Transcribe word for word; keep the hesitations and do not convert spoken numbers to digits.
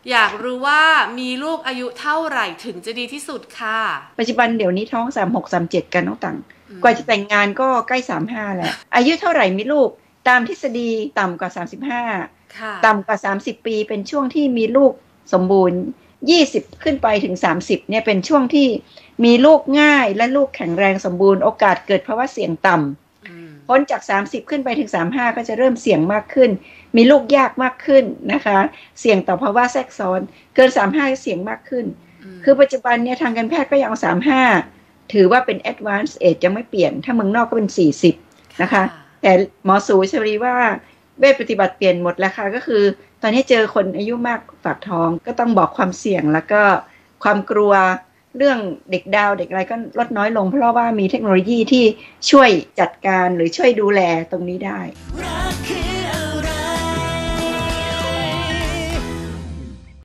อยากรู้ว่ามีลูกอายุเท่าไหร่ถึงจะดีที่สุดค่ะปัจจุบันเดี๋ยวนี้ท้องสามหก สามเจ็ดกันน้องตังกว่าจะแต่งงานก็ใกล้สามห้าแล้วอายุเท่าไหร่มีลูกตามทฤษฎีต่ำกว่าสามสิบห้าต่ำกว่าสามสิบปีเป็นช่วงที่มีลูกสมบูรณ์ยี่สิบขึ้นไปถึงสามสิบเนี่ยเป็นช่วงที่มีลูกง่ายและลูกแข็งแรงสมบูรณ์โอกาสเกิดภาวะเสี่ยงต่ำพ้นจากสามสิบขึ้นไปถึงสามสิบห้าก็จะเริ่มเสี่ยงมากขึ้นมีลูกยากมากขึ้นนะคะเสี่ยงต่อภาวะแทรกซ้อนเกินสามสิบห้าเสี่ยงมากขึ้นคือปัจจุบันเนี่ยทางการแพทย์ก็ยังเอาสามสิบห้าถือว่าเป็น advanced age ยังไม่เปลี่ยนถ้าเมืองนอกก็เป็นสี่สิบนะคะแต่หมอสูชรีว่าเวชปฏิบัติเปลี่ยนหมดแล้วค่ะก็คือตอนนี้เจอคนอายุมากฝากท้องก็ต้องบอกความเสี่ยงแล้วก็ความกลัวเรื่องเด็กดาวเด็กอะไรก็ลดน้อยลงเพราะว่ามีเทคโนโลยีที่ช่วยจัดการหรือช่วยดูแลตรงนี้ได้